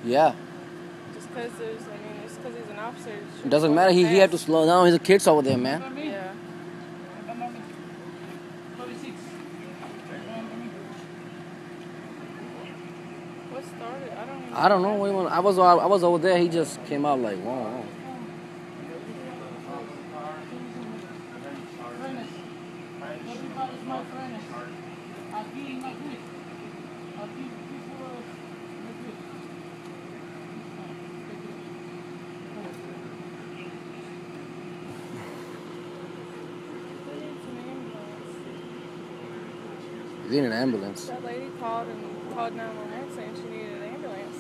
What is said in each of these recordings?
Yeah. Just because it's because he's an officer. It doesn't matter. He had to slow down. His kids over there, man. Yeah. What started? I don't know. I was over there. He just came out like, whoa. He's in an ambulance. That lady called 911 saying she needed an ambulance.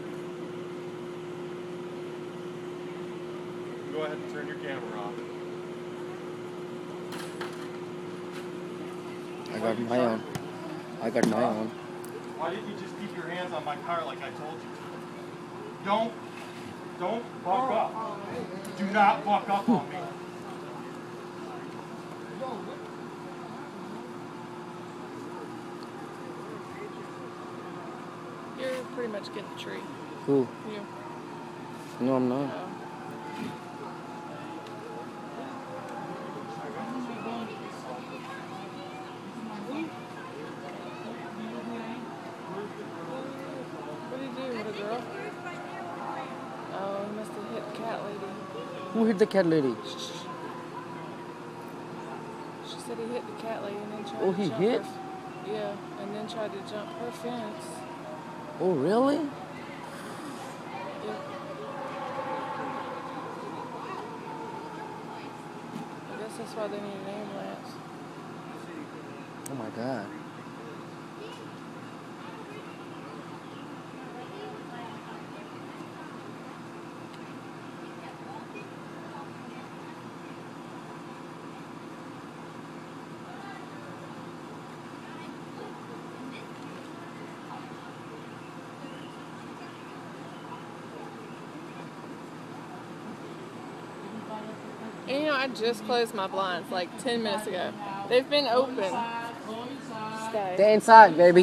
Go ahead and turn your camera off. I got my own. Why didn't you just keep your hands on my car like I told you to? Don't buck up. Do not buck up on me. You're pretty much getting the tree. Who? You. No, I'm not. Oh. What did he do with a girl? Oh, he must have hit the cat lady. Who hit the cat lady? She said he hit the cat lady and then tried Oh, to he jump hit? Yeah, and then tried to jump her fence. Oh, really? Yeah. I guess that's why they need an ambulance. Oh my God. And I just closed my blinds like 10 minutes ago. They've been open. Stay. Stay inside, baby.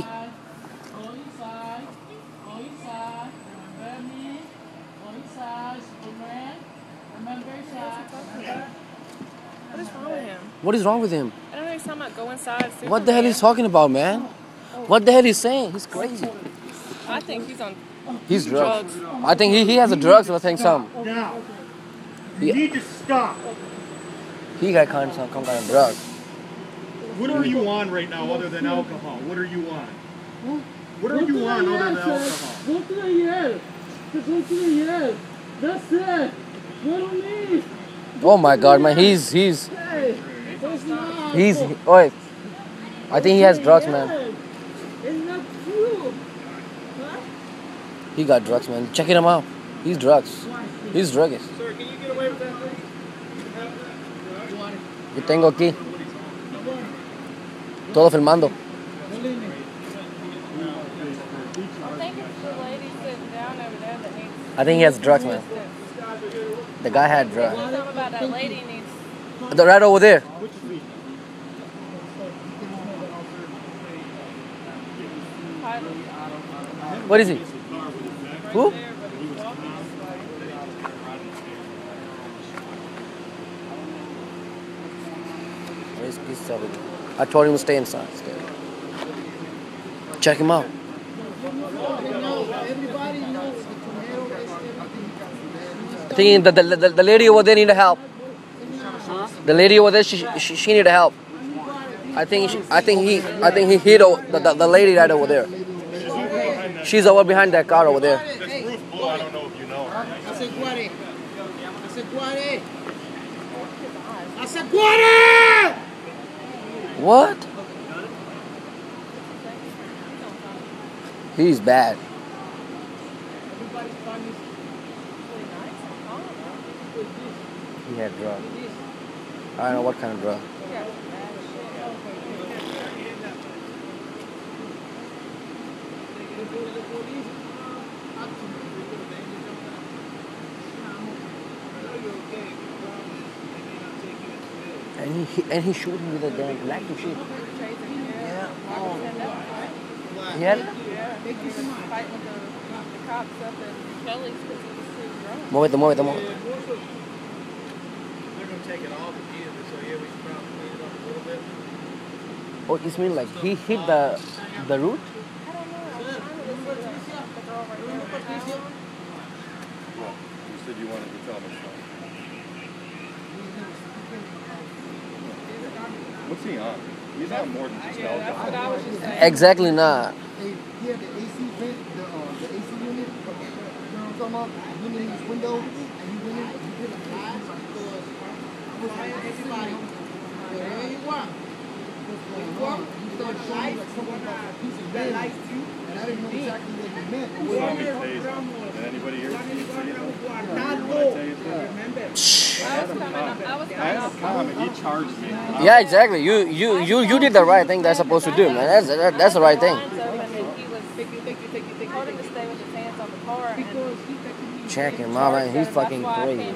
What is wrong with him? What is wrong with him? I don't know. He's talking about go inside. What the hell is he talking about, man? What the hell is he saying? He's crazy. I think he's on. He's drugs. I think he has a drugs. I think some. Now, you need to stop. He got some kind of drug. What are you on right now other than alcohol? What are you on? What are you on other than alcohol? Go to the yes. Just go to the yes. That's it. Follow me. Oh my God, man. He's. Hey, that's not. Oh, I think he has drugs, man. It's not true. Huh? He got drugs, man. Checking him out. He's drugs. He's druggist. Sir, can you get away with that, please? Yo tengo aquí. Todo filmando. I think it's the lady sitting down over there that needs. I think he has drugs, man. The guy had drugs. Something about that lady needs. Right over there. What is he? Who? I told him to stay inside. Check him out. I think the lady over there need help. The lady over there, she need help. I think he hit the lady right over there. She's over behind that car over there. This roof blew. I don't know if you know. What? He's bad. He had drugs. I don't know what kind of drug. And he shooting with a damn electric sheet. Yeah. Oh. Yeah. He was fighting with the cops up in Kelly's because he was too drunk. Muévete, muévete, muévete. They're going to take it off again, so yeah, we should probably clean it up a little bit. Oh, it means like he hit the root? I don't know. I was trying to listen to the girl right there. Well, you said you wanted to tell me something. What's he on? He's on more than just Yeah, that's what I was just saying. Exactly not. He had the AC vent, the AC unit, you know what I'm talking about? You went in his window, and you went in, and you did a live, everybody, wherever you want. You started showing me like something about a piece of wind, and I didn't know exactly what you meant. Did anybody here see it? I had a comment. He charged me. Yeah, exactly. You did the right thing that's supposed to do, man. That's the right thing. They told him to stay with his hands on the car. Check him out, man. He's fucking crazy.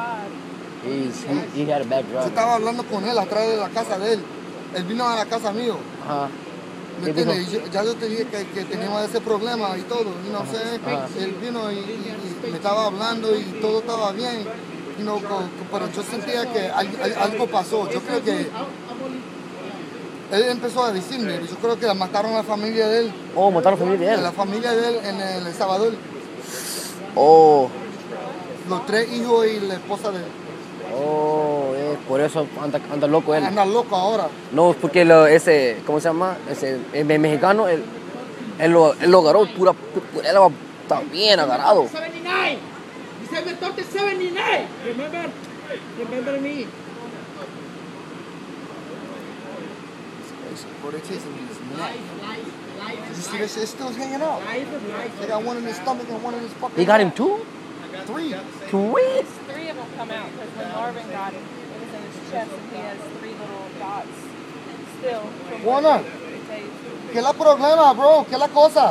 He had a bad Yo drive. estaba hablando con él atrás de la casa de él. Él vino a la casa mío. Ajá. ¿Me entiendes? Ya yo te dije que teníamos ese problema y todo. You know what I'm saying? Él vino y me estaba hablando y todo estaba bien. You know, pero yo sentía que algo pasó. Yo creo que él empezó a decirme, yo creo que mataron a la familia de él. Oh, mataron a la familia de él. La familia de él en El Salvador. Oh. Los 3 hijos y la esposa de él. Oh, por eso anda loco él. Anda loco ahora. No, porque ese, ¿cómo se llama? El mexicano, él lo agarró, él está bien agarrado. 79. December 79. Remember me. Bro, they chasing me this neck. You see this shit still hanging out. They got one in his stomach and one in his fucking. He got him too? 3. 3? 3 of them come out because when Marvin got him, it was in his chest and he has 3 little dots still. Juana, ¿qué es la problema, bro? ¿Qué es la cosa?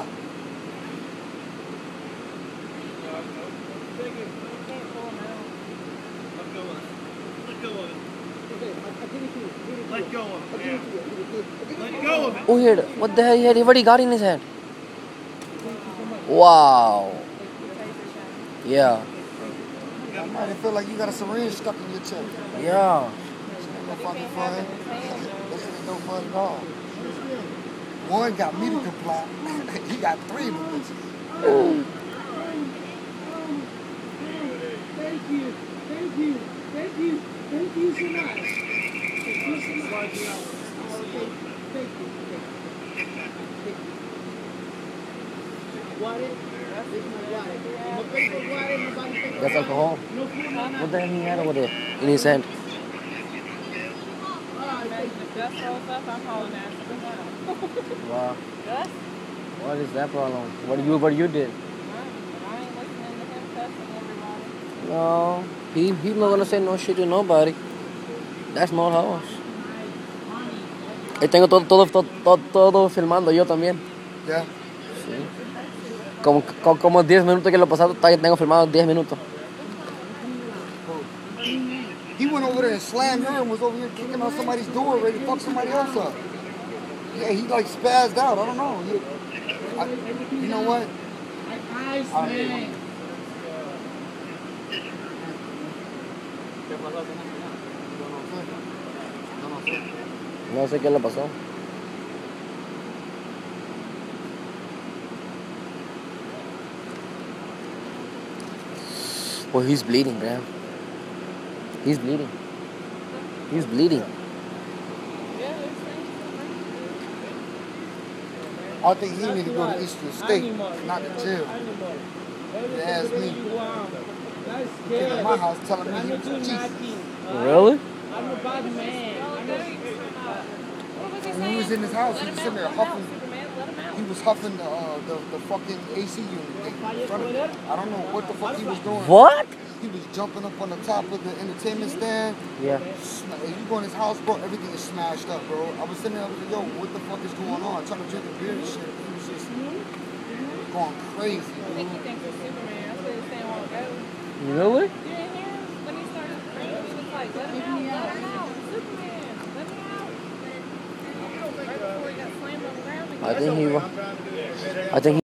Let go of it. Yeah. Let go of it. Oh, here. What the hell? He had already got in his hand. Wow. Yeah. I feel like you got a syringe stuck in your chest. Yeah. This ain't no fucking fun. This ain't no fun at all. One got me to comply. He got 3 bullets. Thank you so much. That's alcohol. What the hell he had over there in his hand? If Gus rolls up, I'm hauling ass to the house. Wow. Gus? What is that problem? What you did? I ain't listening to him cussing everybody. No. He's not gonna say no shit to nobody. That's not house. Y tengo todo filmando yo también. Yeah. Sí. Como 10 minutos que lo pasado, tengo filmado 10 minutos. He went over there and slammed her and was over here kicking on somebody's door, ready to fuck somebody else up. Yeah, he like spazzed out. I don't know. You know what? Nice, man. No sé qué le pasó. Oh, he's bleeding, man. He's bleeding. He's bleeding. I think he need to go to Eastern State, not to jail. He asked me. He came to my house telling me he was Jesus. Really? I'm a bad man. When he was in his house, he was sitting there huffing. He was huffing the fucking AC unit thing in front of me. I don't know what the fuck he was doing. What? He was jumping up on the top of the entertainment stand. Yeah. You go in his house, bro, everything is smashed up, bro. I was sitting there, I was like, yo, what the fuck is going on? I'm trying to drink a beer and shit. He was just going crazy. I think he thinks it's Superman. I said his thing won't go. Really? You didn't hear him? When he started screaming, he was like, let him out, Superman, let me out. Right before he got slammed on the ground again. I think he